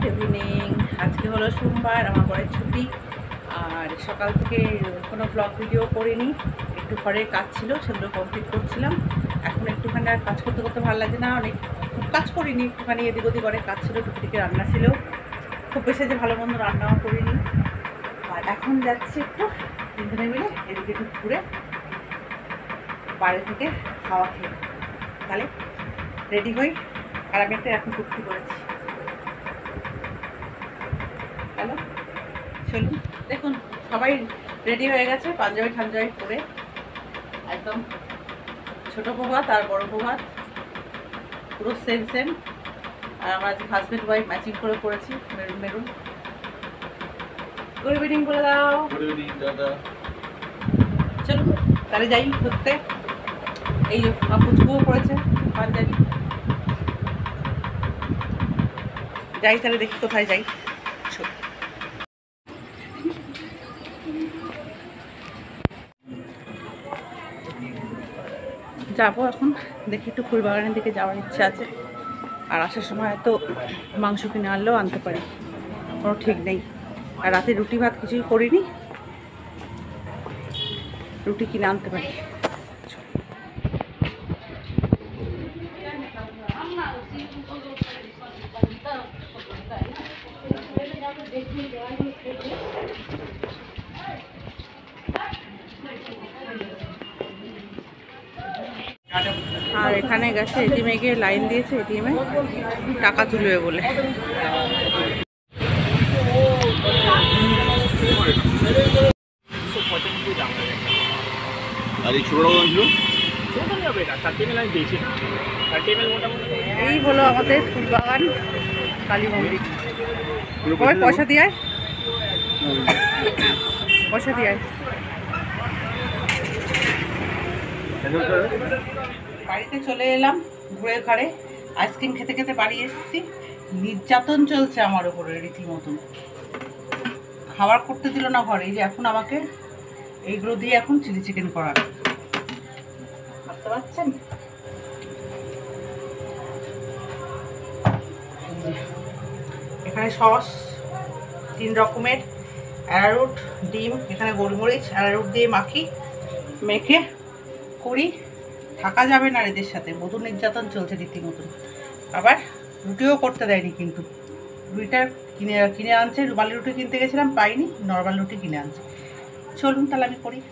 Good evening. আজকে হলো সোমবার, আমার বরের ছুটি। আর সকাল থেকে কোনো ব্লগ ভিডিও করিনি, একটু ঘরের কাজ ছিল, সেগুলো কমপ্লিট করছিলাম। এখন একটুখানি আর কাজ করতে করতে ভালো লাগে না, অনেক খুব কাজ করিনি, একটুখানি এদিক ওদিক অনেক কাজ ছিল, টুকটিকে রান্না ছিল, খুব বেশি যে ভালো মন্দ রান্নাও করিনি। আর এখন যাচ্ছি একটু তিনজনে মিলে এদিকে একটু ঘুরে বাইরে থেকে খাওয়া খেয়ে, তাহলে রেডি হই। আর আমি একটা এখন কুর্তি করেছি। হ্যালো, চলুন। দেখুন সবাই রেডি হয়ে গেছে, পাঞ্জাবি ঠাঞ্জাবি পরে একদম ছোটো প্রভাত আর বড় প্রভাত পুরো সেম সেম। আর আমরা আজকে হাজব্যান্ড ওয়াইফ ম্যাচিং করে পড়েছি, মেরুন মেরুন। গুড ইভিনিং বলে দাও। গুড ইভিনিং দাদা। চলুন তাহলে যাই ঘুরতে। এই পুচকুও পড়েছে পাঞ্জাবি। যাই তাহলে, দেখি কোথায় যাই। যাবো এখন, দেখি একটু ফুলবাগানের দিকে যাওয়ার ইচ্ছা আছে। আর আসার সময় তো মাংস কিনে আনলেও আনতে পারি, কোনো ঠিক নেই। আর রাতে রুটি ভাত কিছুই করিনি, রুটি কিনে আনতে পারি। আর এখানে গেছে এটিএমে গিয়ে লাইন দিয়েছে, এটিএমে টাকা তুলবে বলে। আর এই ছোটটা কত ছিল? এই হলো আমাদের ফুলবাগান কালী মন্দির। সবাই পয়সা দিয়ে আয়, পয়সা দিয়ে আয়। বাড়িতে চলে এলাম ঘুরে ঘরে, আইসক্রিম খেতে খেতে বাড়ি এসেছি। নির্যাতন চলছে আমার উপরে রীতিমতন, খাবার করতে দিল না ঘরে। এই যে এখন আমাকে এইগুলো দিয়ে এখন চিলি চিকেন করাবে, ভাবতে পারছেন? এখানে সস 3 রকমের, অ্যারারুট, ডিম, এখানে গোলমরিচ, অ্যারারুট দিয়ে মাখি, মেখে করি। থাকা যাবে না এদের সাথে, বধূ নির্যাতন চলছে রীতিমতন। আবার রুটিও করতে দেয়নি, কিন্তু রুটিটা কিনে আনছে। রুমালি রুটি কিনতে গেছিলাম, পাইনি, নর্মাল রুটি কিনে আনছে। চলুন তাহলে আমি করি।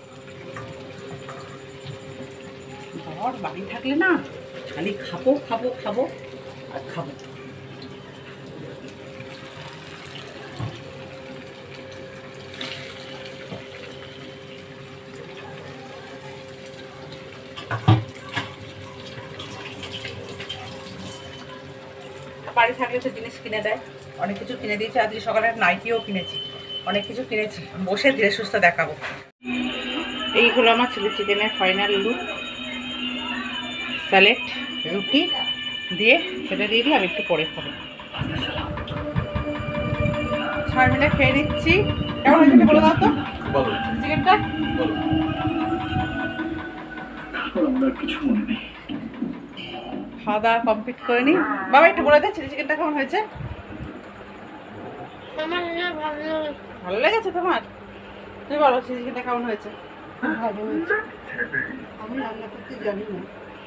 বর বাড়ি থাকলে না খালি খাবো খাবো খাবো আর খাবো। বাড়ি থাকলে তো জিনিস কিনে দেয়, অনেক কিছু কিনে দিয়েছে। আজকে সকালে নাইটিও কিনেছি, অনেক কিছু কিনেছি, বসে ধীরে সুস্থ দেখাবো। এইগুলো আমার চিলি চিকেনের ফাইনাল লুক। স্যালাড, রুটি দিয়ে খেতে দিয়ে দিই, আমি একটু পরে খাবো। সবাই মিলে খেয়ে নিচ্ছি। কেমন হয়েছে বলে দাও তো চিকেনটা। খাওয়া দাওয়া কমপ্লিট করে নি। বাবা একটু বলে দে চিলি চিকেনটা কেমন হয়েছে। ভালো লেগেছে তোমার? তুমি বলো চিলি চিকেনটা কেমন হয়েছে। ভালো হয়েছে, আমি রান্না করতে জানি না।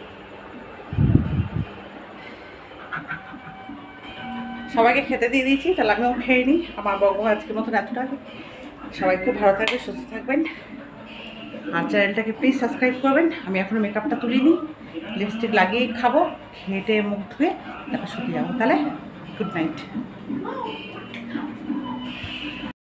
সবাইকে খেতে দিয়ে দিয়েছি, তাহলে আমিও খেয়ে নিই। আমার বউ আজকের মতন এতটাই। সবাই খুব ভালো থাকবেন, সুস্থ থাকবেন। আর চ্যানেলটাকে প্লিজ সাবস্ক্রাইব করবেন। আমি এখনও মেকআপটা তুলিনি, লিপস্টিক লাগিয়েই খাবো, খেটে মুখ ধুয়ে তারপর শুতে যাবো। তাহলে গুড নাইট।